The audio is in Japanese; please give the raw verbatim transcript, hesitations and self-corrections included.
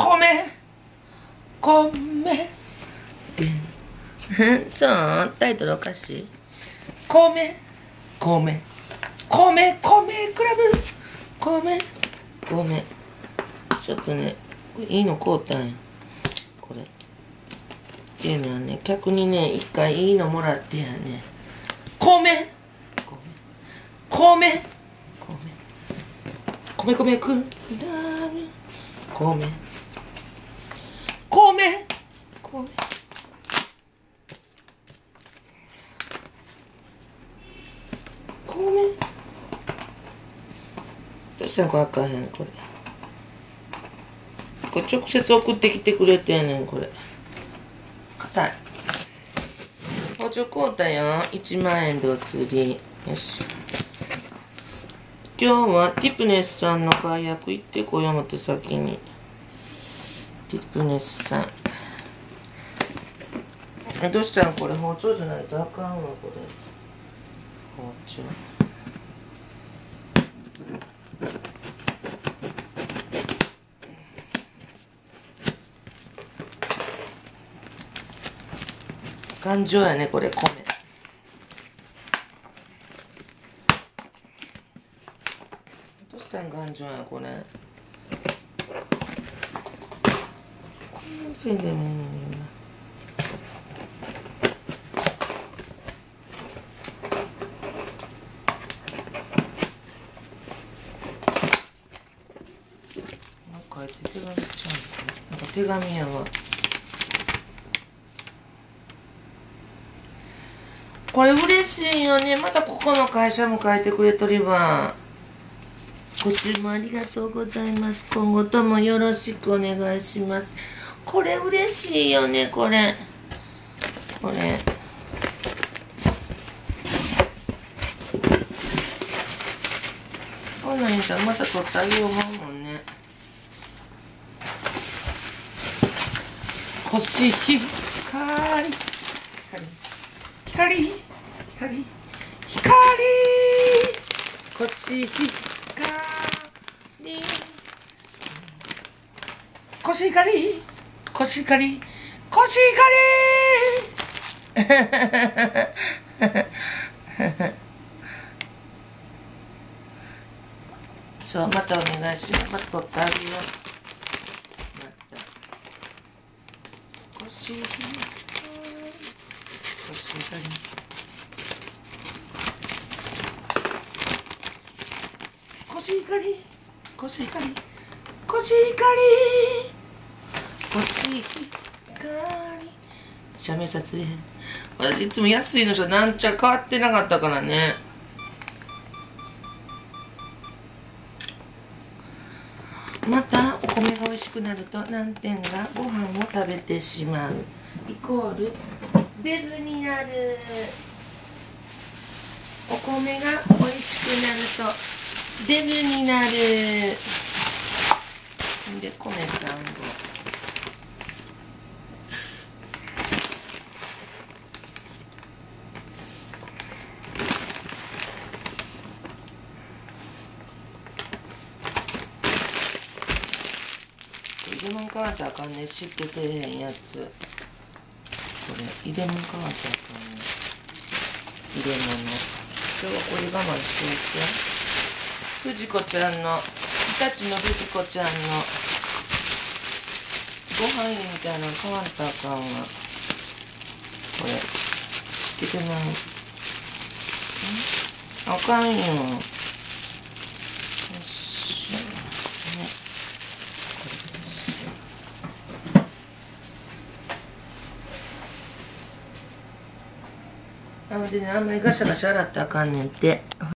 米米そう、タイトルおかしい。米米米米クラブ米米ちょっとね、いいの買うたんやこれっていうのはね、客にね、一回いいのもらってやね、米米米米米くんだみ米米米米どうしたらこれあかんへんこれこれ直接送ってきてくれてんねんこれ硬い包丁買うたよいちまんえんでお釣りよし今日はティプネスさんの解約行ってこよう思って先にティプネスさんえどうしたんこれ包丁じゃないとあかんわこれ包丁頑丈やねこれ米どうしたん頑丈やこれこんなせんでもいいのになんか書いて手紙ちゃうなんか手紙やわこれ嬉しいよね。またここの会社も書いてくれとりわ。ご注文ありがとうございます。今後ともよろしくお願いします。これ嬉しいよね、これ。これ。こんなん言ったらまた取ってあげようもんね。コシヒカリ。光光光コシヒカリコシヒカリコシヒカリコシヒカリそうまたお願いしますまた取ってあげようまたコシヒカリコシヒカリコシヒカリコシヒカリコシヒカリコシヒカリ写メ撮影私いつも安いのじゃなんちゃ変わってなかったからねまたお米が美味しくなると難点がご飯を食べてしまうイコールデブになるお米が美味しくなるとデブになるで米さんご入れ物変わったらあかんね湿気せえへんやつこれ入れ物変わったらあかんね入れ物今日はこれ我慢しといて藤子ちゃんの日立の藤子ちゃんのご飯入れみたいなの変わったらあかんわこれ湿気てないあかんよよっしゃねなのでねあんまりガシャガシャ洗ったらあかんねんって